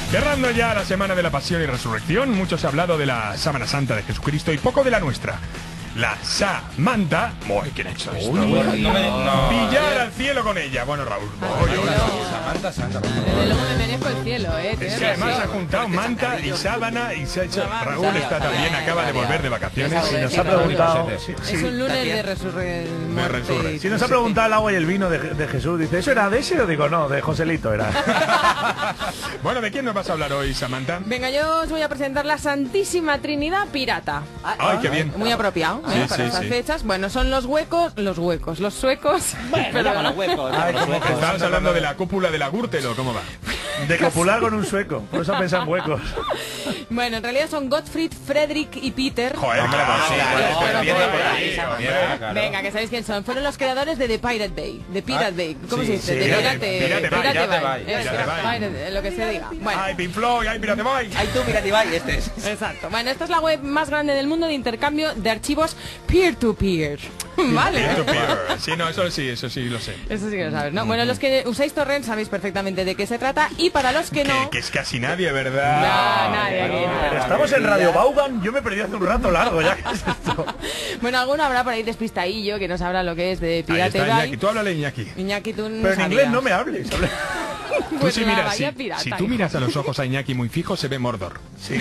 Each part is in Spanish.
Cerrando ya la semana de la Pasión y Resurrección, mucho se ha hablado de la Sábana Santa de Jesucristo y poco de la nuestra. La Samantha. Uy, ¿quién ha hecho esto? Pillar al cielo con ella. Bueno, Raúl. Samantha Santa. Luego me merezco el cielo, Es que además ha juntado manta y sábana y se ha hecho. Raúl está también, acaba de volver de vacaciones. Si nos ha preguntado. Es un lunes de resurrección. Si nos ha preguntado el agua y el vino de Jesús, dice, ¿eso era de ese? O digo, no, de Joselito era. Bueno, ¿de quién nos vas a hablar hoy, Samantha? Venga, yo os voy a presentar la Santísima Trinidad Pirata. Ay, qué bien. Muy apropiado, para estas fechas. Bueno, son los suecos. Bueno, los huecos. Estabas hablando de la cúpula de la Gürtel, ¿o cómo va? De copular con un sueco, por eso pensan huecos. Bueno, en realidad son Gottfried, Fredrik y Peter. Joder, Venga, que sabéis quién son. Fueron los creadores de The Pirate Bay. The Pirate Bay. ¿Cómo se dice? Pirate Bay. Lo que se diga. Bueno. Ay, Pink Floyd, ay, Pirate Bay. Ay, tú, Pirate Bay, este es. Exacto. Bueno, esta es la web más grande del mundo de intercambio de archivos peer-to-peer. Vale. Peer-to-peer. Sí, no, eso sí lo sé. Eso sí que lo sabes, ¿no? Bueno, los que usáis torrent sabéis perfectamente de qué se trata y para los que no... Que es casi nadie, ¿verdad? No, nadie aquí. Pero estamos en Radio Vaughan, yo me perdí hace un rato largo ya. ¿Qué es esto? Bueno, alguno habrá por ahí despistadillo que no sabrá lo que es de Pirate Bay. Iñaki, tú háblale, Iñaki. Iñaki, tú no Pero en sabías. inglés no me hables. Pues tú, una bahía pirata, si tú miras a los ojos a Iñaki muy fijo, se ve Mordor. Sí.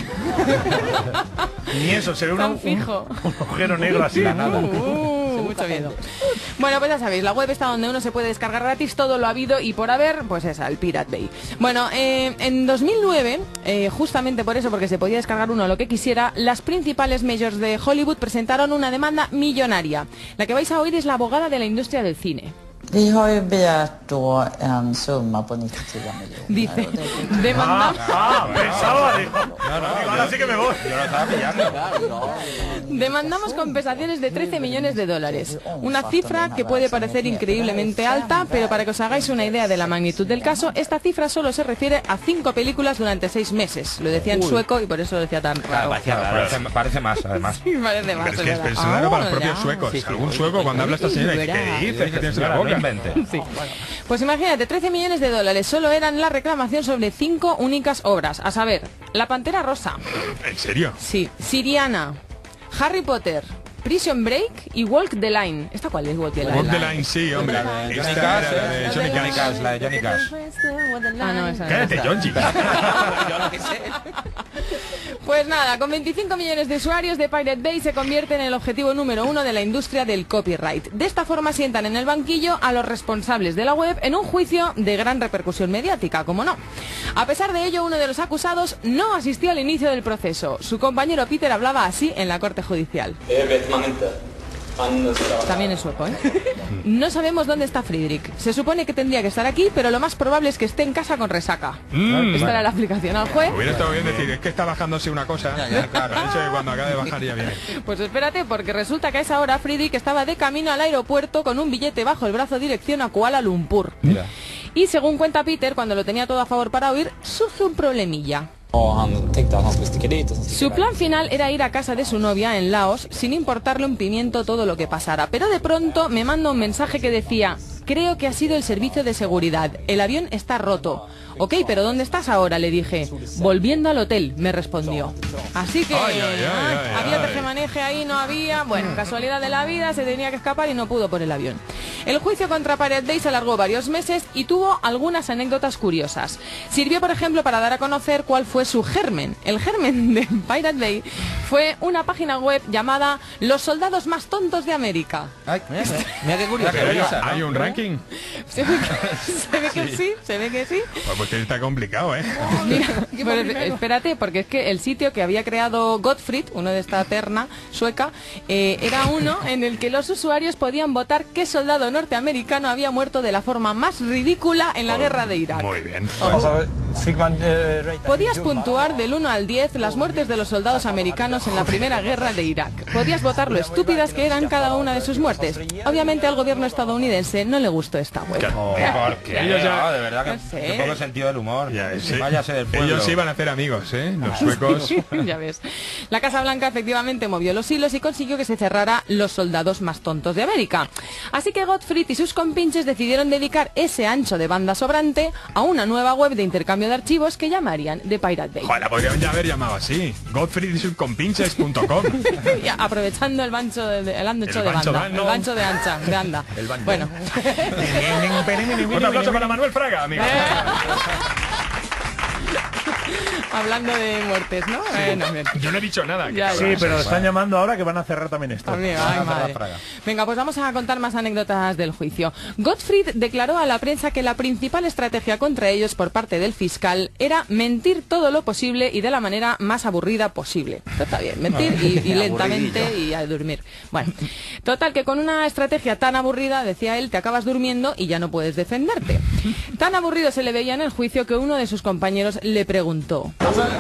Ni eso, se ve un agujero negro así. Mucho miedo. Bueno, pues ya sabéis, la web está donde uno se puede descargar gratis todo lo habido y por haber, pues esa, el Pirate Bay. Bueno, en 2009, justamente por eso, porque se podía descargar uno lo que quisiera, las principales majors de Hollywood presentaron una demanda millonaria. La que vais a oír es la abogada de la industria del cine. Vi har ju begärt då en summa på 94 miljoner. Dice, demandamos... Pensaba, digo, ahora sí que me voy. Yo lo estaba pillando. Demandamos compensaciones de 13 millones de dólares. Una cifra que puede parecer increíblemente alta, pero para que os hagáis una idea de la magnitud del caso, esta cifra solo se refiere a 5 películas durante 6 meses. Lo decía en sueco y por eso lo decía tan raro. Parece más, además. Sí, parece más. Pero es que es raro para los propios suecos. Algún sueco cuando habla esta señora dice, ¿qué dices? ¿Qué tienes en la boca? Sí. Pues imagínate, 13 millones de dólares solo eran la reclamación sobre 5 únicas obras, a saber, La Pantera Rosa. ¿En serio? Sí, Siriana, Harry Potter, Prison Break y Walk the Line. ¿Esta cuál es Walk the Line? Walk the Line, sí, hombre. La de Johnny Cash, la de Johnny Cash. Ah, no, esa no. Cállate, Johnny. Yo lo que sé. Pues nada, con 25 millones de usuarios, The Pirate Bay se convierte en el objetivo número 1 de la industria del copyright. De esta forma sientan en el banquillo a los responsables de la web en un juicio de gran repercusión mediática, como no. A pesar de ello, uno de los acusados no asistió al inicio del proceso. Su compañero Peter hablaba así en la corte judicial. También es sueco, ¿eh? No sabemos dónde está Friedrich. Se supone que tendría que estar aquí, pero lo más probable es que esté en casa con resaca. Esta era la aplicación al juez. Hubiera estado bien decir, es que está bajándose una cosa. Claro, eso que cuando acabe de bajar ya viene. Pues espérate, porque resulta que a esa hora Friedrich estaba de camino al aeropuerto con un billete bajo el brazo dirección a Kuala Lumpur. Mira. Y según cuenta Peter, cuando lo tenía todo a favor para huir, surge un problemilla. Su plan final era ir a casa de su novia en Laos sin importarle un pimiento todo lo que pasara, pero de pronto me manda un mensaje que decía: creo que ha sido el servicio de seguridad, el avión está roto. Ok, pero ¿dónde estás ahora?, le dije. Volviendo al hotel, me respondió. Así que había tejemaneje ahí, no había. Bueno, casualidad de la vida, se tenía que escapar y no pudo por el avión. El juicio contra Pirate Bay se alargó varios meses y tuvo algunas anécdotas curiosas. Sirvió, por ejemplo, para dar a conocer cuál fue su germen. El germen de Pirate Bay fue una página web llamada Los soldados más tontos de América. Ay, mira qué curioso. ¿Hay un ranking? Se ve que sí. Pues que está complicado, ¿eh? Mira, pues, espérate, porque es que el sitio que había creado Gottfried, uno de esta terna sueca, era uno en el que los usuarios podían votar qué soldado norteamericano había muerto de la forma más ridícula en la guerra de Irak. Muy bien. Podías puntuar del 1 al 10 las muertes de los soldados americanos en la primera guerra de Irak. Podías votar lo estúpidas que eran cada una de sus muertes. Obviamente al gobierno estadounidense no le gustó esta web. ¿Por qué? Ellos ya... No, de verdad que No sé. qué poco sentido del humor. Ya, sí. Váyase del pueblo. Ellos iban a hacer amigos, ¿eh? Los suecos. Ya ves. La Casa Blanca efectivamente movió los hilos y consiguió que se cerrara Los soldados más tontos de América. Así que Gottfried y sus compinches decidieron dedicar ese ancho de banda sobrante a una nueva web de intercambio intercambio de archivos que llamarían The Pirate Bay. Joder, la podrían ya haber llamado así. Godfreyconpinches.com. Aprovechando el ancho de banda. El ancho de ancha, de anda. Bueno. Un aplauso para Manuel Fraga, amigo. Hablando de muertes, ¿no? Yo no he dicho nada. Sí, pero están llamando ahora que van a cerrar también esto. Amigo, ay, madre. Venga, pues vamos a contar más anécdotas del juicio. Gottfried declaró a la prensa que la principal estrategia contra ellos por parte del fiscal era mentir todo lo posible y de la manera más aburrida posible. Está bien, mentir y lentamente y a dormir. Bueno, total, que con una estrategia tan aburrida, decía él, te acabas durmiendo y ya no puedes defenderte. Tan aburrido se le veía en el juicio que uno de sus compañeros le preguntó: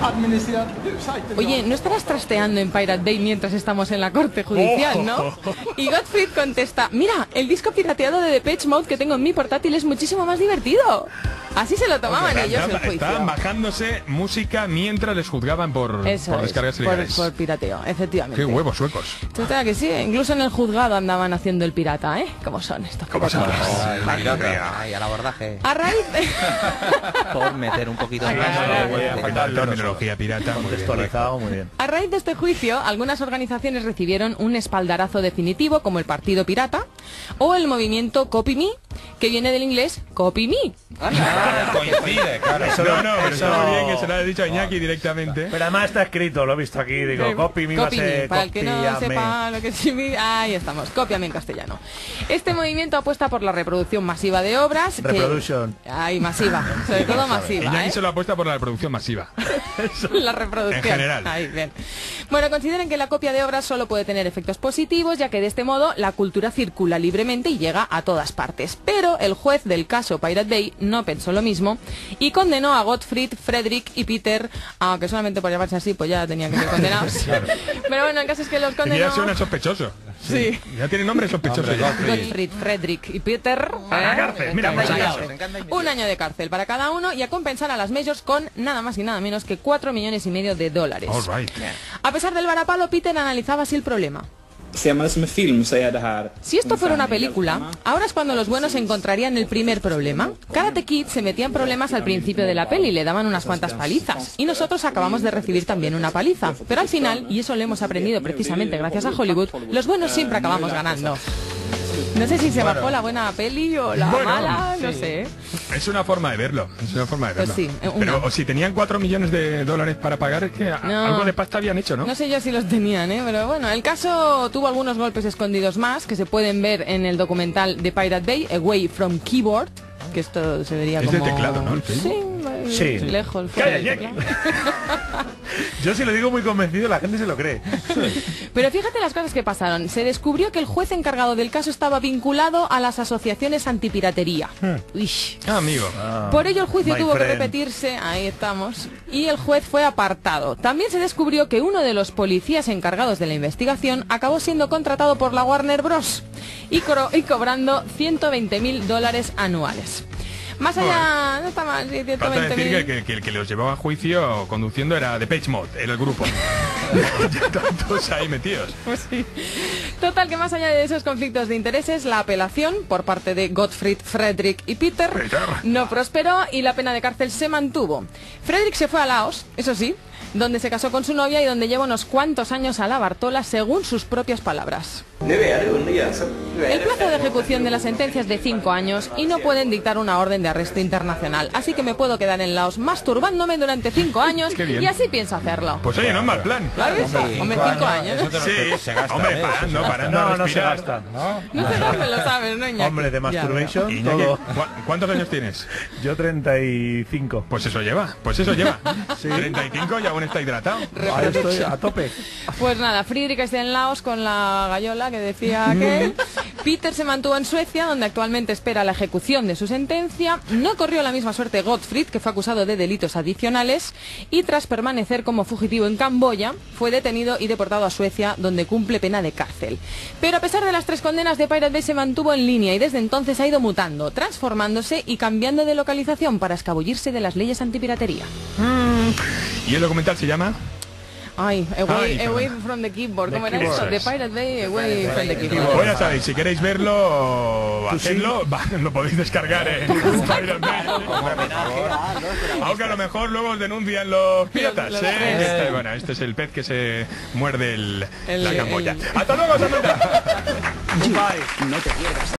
oye, ¿no estarás trasteando en Pirate Bay mientras estamos en la corte judicial, no? Y Gottfried contesta: mira, el disco pirateado de Depeche Mode que tengo en mi portátil es muchísimo más divertido. Así se lo tomaban ellos el juicio. Estaban bajándose música mientras les juzgaban por descargas ilegales. Por pirateo, efectivamente. Qué huevos suecos. Total, que sí, incluso en el juzgado andaban haciendo el pirata, ¿eh? ¿Cómo son estos? ¿Cómo son? Ay, al abordaje. A raíz de... Por meter un poquito de terminología pirata. Contextualizado, muy bien. A raíz de este juicio, algunas organizaciones recibieron un espaldarazo definitivo, como el Partido Pirata o el movimiento Copy Me, que viene del inglés Copy Me. Coincide, claro. Pero está muy bien que se lo haya dicho a Iñaki directamente. Pero además está escrito, lo he visto aquí, digo, Copy Me va a ser para el que no sepa lo que significa, ahí estamos, cópiame en castellano. Este movimiento apuesta por la reproducción masiva de obras. Reproduction. Ay, masiva, sobre todo masiva. Iñaki se lo apuesta por la reproducción masiva. La reproducción. En general. Ahí, bien. Bueno, consideren que la copia de obras solo puede tener efectos positivos, ya que de este modo la cultura circula libremente y llega a todas partes. Pero el juez del caso Pirate Bay no pensó lo mismo y condenó a Gottfried, Fredrik y Peter, aunque solamente por llamarse así, pues ya tenían que ser condenados. Claro. Pero bueno, el caso es que los condenó... Ya suena sospechoso. Sí. Ya tiene nombre sospechoso. Gottfried, Fredrik y Peter. A la cárcel, mira, pues un año de cárcel para cada uno y a compensar a las majors con nada más y nada menos que $4,5 millones de dólares. All right. A pesar del varapalo, Peter analizaba así el problema. Si esto fuera una película, ahora es cuando los buenos encontrarían el primer problema. Karate Kid se metía en problemas al principio de la peli, le daban unas cuantas palizas. Y nosotros acabamos de recibir también una paliza. Pero al final, y eso lo hemos aprendido precisamente gracias a Hollywood, los buenos siempre acabamos ganando. No sé si se bajó la buena peli o la mala, no sé. Es una forma de verlo, Pues sí, pero si tenían $4 millones para pagar, es que algo de pasta habían hecho, ¿no? No sé yo si los tenían, pero bueno, el caso tuvo algunos golpes escondidos más que se pueden ver en el documental de Pirate Bay, Away from Keyboard, que esto se vería como... Es de teclado, ¿no? Sí, lejos. Yo si lo digo muy convencido, la gente se lo cree. Pero fíjate las cosas que pasaron. Se descubrió que el juez encargado del caso estaba vinculado a las asociaciones antipiratería. Amigo. Por ello el juicio tuvo que repetirse, ahí estamos, y el juez fue apartado. También se descubrió que uno de los policías encargados de la investigación acabó siendo contratado por la Warner Bros. y cobrando $120,000 anuales. Más allá, no está mal, sí, 120.000. Falta decir que el que los llevaba a juicio conduciendo era Depeche Mode, era el grupo. Todos ahí metidos. Pues sí. Total, que más allá de esos conflictos de intereses, la apelación por parte de Gottfried, Fredrik y Peter no prosperó y la pena de cárcel se mantuvo. Fredrik se fue a Laos, eso sí, donde se casó con su novia y donde lleva unos cuantos años a la Bartola, según sus propias palabras. El plazo de ejecución de la sentencia es de 5 años y no pueden dictar una orden de arresto internacional, así que me puedo quedar en Laos masturbándome durante 5 años y así pienso hacerlo. Pues oye, no es mal plan. ¿Lo has visto? Hombre, 5 años. Sí, hombre, parando no se gastan. No se gastan, lo sabes, ¿no, Iñaki? Hombre, de masturbation, todo. ¿Cuántos años tienes? Yo 35. Pues eso lleva. Sí. 35 y aún está hidratado. Ahí estoy a tope. Pues nada, Friedrich está en Laos con la gallola que decía aquel. Peter se mantuvo en Suecia, donde actualmente espera la ejecución de su sentencia. No corrió la misma suerte Gottfried, que fue acusado de delitos adicionales, y tras permanecer como fugitivo en Camboya, fue detenido y deportado a Suecia, donde cumple pena de cárcel. Pero a pesar de las 3 condenas, de Pirate Bay se mantuvo en línea y desde entonces ha ido mutando, transformándose y cambiando de localización para escabullirse de las leyes antipiratería. ¿Y el documental se llama? Ay, away from the keyboard. ¿Cómo era eso? The Pirate Bay, away from the keyboard. Pues ya sabéis, si queréis verlo, hacedlo, lo podéis descargar en Pirate Bay. Aunque a lo mejor luego os denuncian los piratas, ¿eh? Bueno, este es el pez que se muerde la camboya. ¡Hasta luego, Samantha! Bye. No te pierdas.